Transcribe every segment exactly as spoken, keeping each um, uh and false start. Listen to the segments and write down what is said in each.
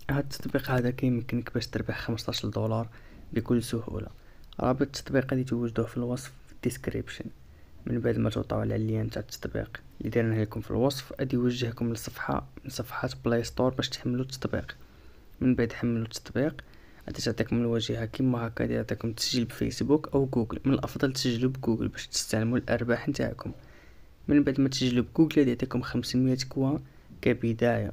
هاد التطبيق هذا كيمكنك باش تربح خمسطاش دولار بكل سهولة. رابط التطبيق غادي توجدوه في الوصف في الديسكريبشن. من بعد ما توطيو على اللين تاع التطبيق اللي دايرينه لكم في الوصف غادي يوجهكم لصفحة من صفحات بلاي ستور باش تحملوا التطبيق. من بعد حملوا التطبيق غادي تعطيكم الواجهة كيما هكا، غادي يعطيكم تسجيل بفيسبوك او جوجل. من الافضل تسجلوا بجوجل باش تستعلموا الارباح نتاعكم. من بعد ما تسجلوا بجوجل غادي يعطيكم خمسمية كوان كبداية.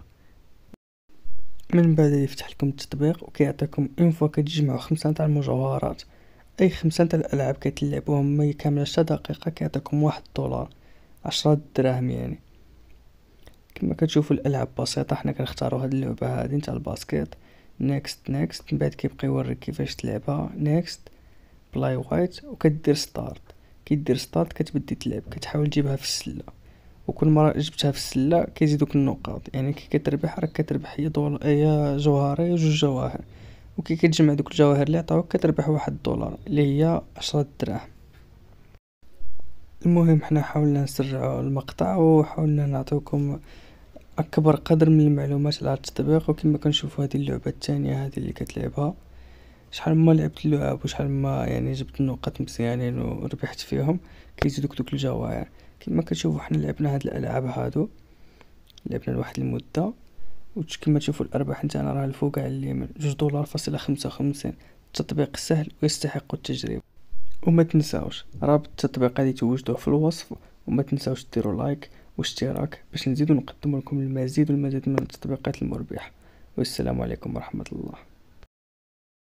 من بعد يفتح لكم التطبيق وكيعطيكم اون فوا كتجمعوا خمسة تاع المجوهرات، اي خمسة تاع الالعاب كتلعبوهم مي كامله شتا دقيقه كيعطيكم واحد دولار، عشرة دراهم يعني. كما كتشوفوا الالعاب بسيطه، حنا كنختاروا هاد اللعبه هادي نتاع الباسكيت. نيكست نيكست من بعد كيبقى يوريك كيفاش تلعبها. نيكست بلاي وايت وكدير ستارت. كيدير ستارت كتبدي تلعب، كتحاول تجيبها في السله، وكل مره جبتها في السله كيزيدوك النقاط. يعني كي كتربح راك كتربح هي دول هي جوهره يا جوج جواهر، وكي كتجمع دوك الجواهر اللي عطاوك كتربح واحد الدولار اللي هي عشرة دراهم. المهم حنا حاولنا نسرعوا المقطع وحاولنا نعطيكم اكبر قدر من المعلومات على التطبيق. وكما كنشوفوا هذه اللعبه الثانيه هذه اللي كتلعبها، شحال ما لعبت اللعب وشحال ما يعني جبت النقاط مزيانين وربحت فيهم كيزيدوك دوك الجواهر. كما كتشوفوا حنا لعبنا هاد الالعاب هادو، لعبنا لواحد المده، وكما تشوفوا الارباح نتاعنا راه الفوق على اليمين جوج دولار فاصلة خمسة وخمسين. التطبيق سهل ويستحق التجربه. وما تنساوش رابط التطبيق غادي توجدوه في الوصف. وما تنساوش ديروا لايك واشتراك باش نزيدو نقدم لكم المزيد والمزيد من التطبيقات المربحه. والسلام عليكم ورحمه الله.